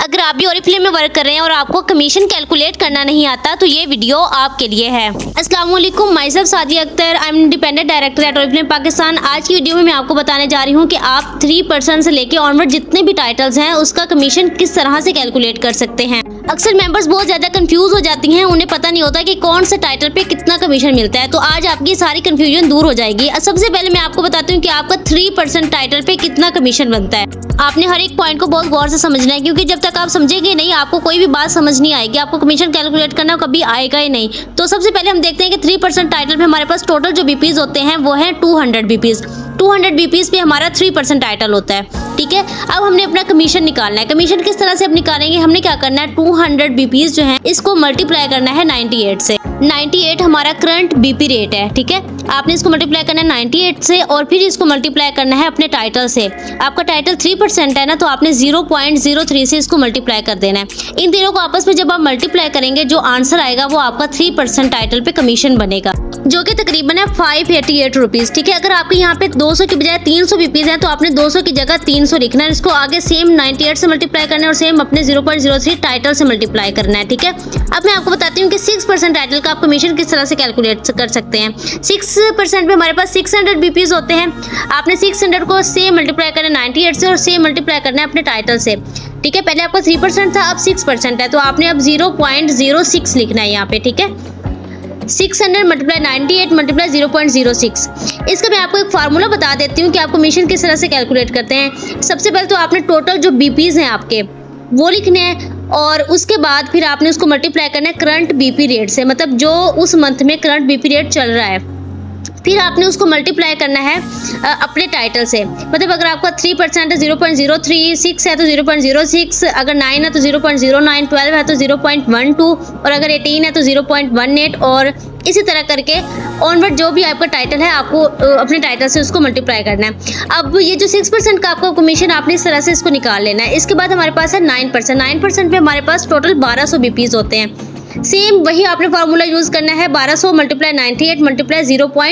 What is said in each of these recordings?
अगर आप भी ओरिफ्लेम में वर्क कर रहे हैं और आपको कमीशन कैलकुलेट करना नहीं आता तो ये वीडियो आपके लिए है। अस्सलाम वालेकुम, myself Sadia Akhtar, I am independent director at Oriflame Pakistan. आज की वीडियो में मैं आपको बताने जा रही हूँ कि आप 3% से लेके ऑनवर्ड जितने भी टाइटल्स हैं उसका कमीशन किस तरह से कैलकुलेट कर सकते हैं। अक्सर मेंबर्स बहुत ज़्यादा कंफ्यूज हो जाती हैं, उन्हें पता नहीं होता कि कौन से टाइटल पे कितना कमीशन मिलता है। तो आज आपकी सारी कंफ्यूजन दूर हो जाएगी। सबसे पहले मैं आपको बताती हूँ कि आपका 3% टाइटल पे कितना कमीशन बनता है। आपने हर एक पॉइंट को बहुत गौर से समझना है, क्योंकि जब तक आप समझेंगे नहीं आपको कोई भी बात समझ नहीं आएगी, आपको कमीशन कैलकुलेट करना कभी आएगा ही नहीं। तो सबसे पहले हम देखते हैं कि 3% टाइटल पे हमारे पास टोटल जो बीपीज होते हैं वो है 200 बीपीज। 200 बीपीज पे हमारा 3% टाइटल होता है। ठीक है, अब हमने अपना कमीशन निकालना है। कमीशन किस तरह से अब निकालेंगे, हमने क्या करना है, 200 बीपीज जो है इसको मल्टीप्लाई करना है 98 से। 98 हमारा करंट बीपी रेट है। ठीक है, आपने इसको मल्टीप्लाई करना है 98 से और फिर इसको मल्टीप्लाई करना है अपने टाइटल से। आपका टाइटल 3% है ना, तो आपने 0.03 से इसको मल्टीप्लाई कर देना है। इन तीनों को आपस में जब आप मल्टीप्लाई करेंगे जो आंसर आएगा वो आपका 3% टाइटल पे कमीशन बनेगा, जो कि तकरीबन है 588 रुपीज़। ठीक है, अगर आपके यहाँ पे 200 की बजाय 300 बीपीज हैं तो आपने 200 की जगह 300 लिखना है। इसको आगे सेम 98 से मल्टीप्लाई करना है और सेम अपने 0.03 टाइटल से मल्टीप्लाई करना है। ठीक है, अब मैं आपको बताती हूँ कि 6% टाइटल का आप कमीशन किस तरह से कैलकुलेट कर सकते हैं। 6% पे हमारे पास 600 बीपीज होते हैं। आपने 600 को सेम मल्टीप्लाई करना है 98 से और सेम मल्टीप्लाई करना है अपने टाइटल से। ठीक है, पहले आपका 3% था, अब 6% है, तो आपने अब 0.06 लिखना है यहाँ पे। ठीक है, 600 मल्टीप्लाई 98 मल्टीप्लाई 0.06। इसका मैं आपको एक फार्मूला बता देती हूँ कि आप कमीशन किस तरह से कैलकुलेट करते हैं। सबसे पहले तो आपने टोटल जो बीपीज हैं आपके वो लिखने हैं और उसके बाद फिर आपने उसको मल्टीप्लाई करना है करंट बीपी रेट से, मतलब जो उस मंथ में करंट बीपी रेट चल रहा है। फिर आपने उसको मल्टीप्लाई करना है अपने टाइटल से, मतलब अगर आपका 3% है 0.03, 6 है तो 0.06, अगर 9 है तो 0.09, 12 है तो 0.12 और अगर 18 है तो 0.18 और इसी तरह करके ऑनवर्ड जो भी आपका टाइटल है आपको अपने टाइटल से उसको मल्टीप्लाई करना है। अब ये जो 6% का आपका कमीशन आपने इस तरह से इसको निकाल लेना है। इसके बाद हमारे पास है 9%। 9% पे हमारे पास टोटल 1200 बीपीज होते हैं। सेम वही आपने फार्मूला यूज करना है, 1200 मल्टीप्लाई 98 मल्टीप्लाई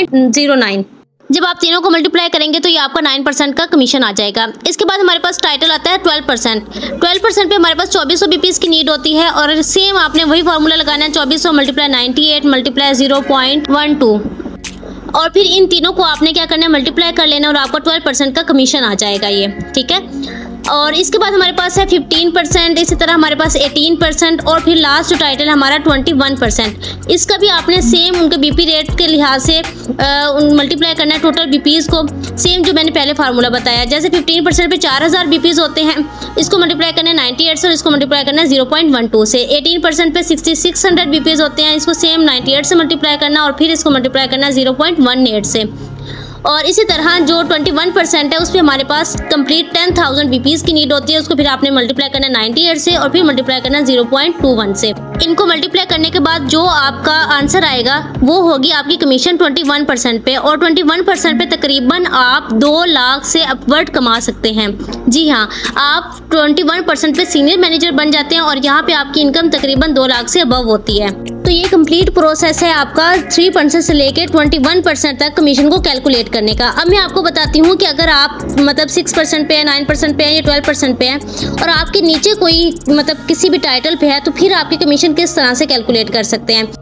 0.09। जब आप तीनों को मल्टीप्लाई करेंगे तो ये आपका 9% का कमीशन आ जाएगा। इसके बाद हमारे पास टाइटल आता है 12%। 12% पे हमारे पास 2400 बीपीज की नीड होती है और सेम आपने वही फार्मूला लगाना है, 2400 मल्टीप्लाई 98 मल्टीप्लाई 0.12 और फिर इन तीनों को आपने क्या करना है, मल्टीप्लाई कर लेना और आपका 12% का कमीशन आ जाएगा ये। ठीक है, और इसके बाद हमारे पास है 15%, इसी तरह हमारे पास 18% और फिर लास्ट जो टाइटल है हमारा 21%। इसका भी आपने सेम उनके बीपी रेट के लिहाज से मल्टीप्लाई करना है टोटल बीपीज को, सेम जो मैंने पहले फार्मूला बताया। जैसे 15% पे 4000 बीपीज होते हैं, इसको मल्टीप्लाई करना है 98 से और इसको मल्टीप्लाई करना है 0.12 से। 18% पे 6600 बीपीज होते हैं, इसको सेम 98 से मल्टीप्लाई करना और फिर इसको मल्टीप्लाई करना है 0.18 से। और इसी तरह जो 21% है उस पर हमारे पास कंप्लीट 10,000 बीपीज की नीड होती है, उसको फिर आपने मल्टीप्लाई करना 98 से और फिर मल्टीप्लाई करना 0.21 से। इनको मल्टीप्लाई करने के बाद जो आपका आंसर आएगा वो होगी आपकी कमीशन 21% पे, और 21% पे तकरीबन आप 2 लाख से अपवर्ड कमा सकते हैं। जी हाँ, आप 21% पे सीनियर मैनेजर बन जाते हैं और यहाँ पे आपकी इनकम तकरीबन 2 लाख से अबव होती है। तो ये कंप्लीट प्रोसेस है आपका 3% से लेके 21% तक कमीशन को कैलकुलेट करने का। अब मैं आपको बताती हूँ कि अगर आप मतलब 6% पे है, 9% पे है या 12% पे है और आपके नीचे कोई मतलब किसी भी टाइटल पे है तो फिर आपके कमीशन किस तरह से कैलकुलेट कर सकते हैं।